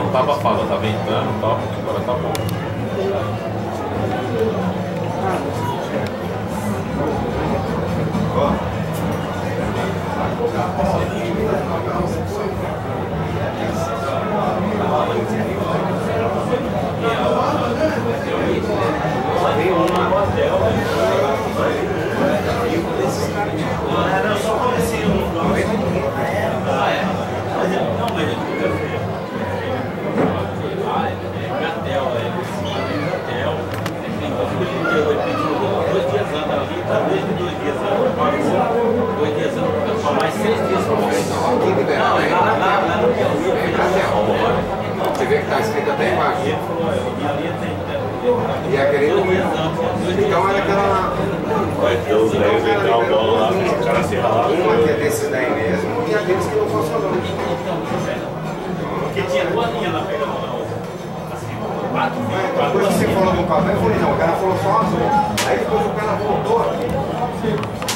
não tá abafado, tá ventando e tal, agora tá bom. Você vê que está escrito até embaixo. E aquele. Então era aquela. Vai ter os 10 entrar o bola lá, o cara se ralar. Uma que é desses daí mesmo e aqueles que não funcionam. Porque tinha duas linhas na pegada na outra. Então, depois você falou do papel, eu falei, não, o cara falou só azul. Aí depois o cara voltou aqui.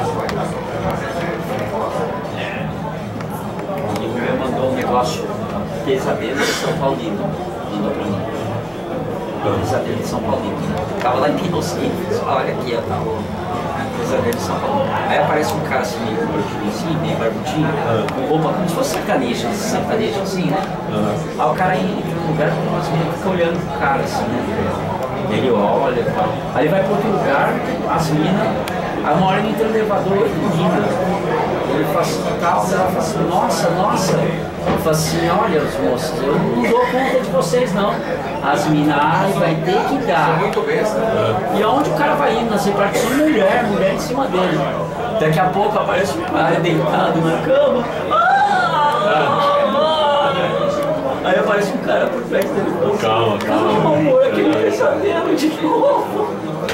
E o meu mandou um negócio, pesadelo de São Paulino, mandou pra mim. Pesadelo de São Paulino. Tava lá em Pinocchio, olha aqui, ó, tá o Pesadelo de São Paulino. Aí aparece um cara assim, meio gordinho assim, meio barbudinho, com roupa como se fosse sertanejo assim, né? Aí o cara entra num lugar e umas meninas ficam olhando pro cara assim, né? Ele olha e tal. Aí ele vai para outro lugar, as minas, aí uma hora ele entra no elevador e menina. Ele fala assim, tal, ela fala assim, nossa. Ele fala assim, olha os moços, eu não dou conta de vocês não. As minas, vai ter que dar. Muito besta. E aonde o cara vai indo nas repartições, mulher em cima dele. Daqui a pouco aparece um cara deitado na cama. Aí aparece um cara por perto dele. Calma, amor, aquele pesadelo de novo.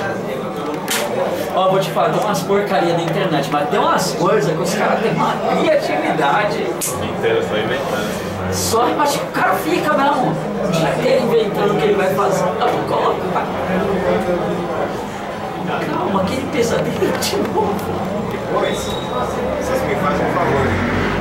Ó, vou te falar, tem umas porcarias na internet, mas tem umas coisas que os caras têm uma criatividade. inteiro só inventando. Só acho que o cara fica mesmo o dia inteiro inventando o que ele vai fazer. Coloca. Calma, aquele pesadelo de novo. Depois, vocês me fazem um favor.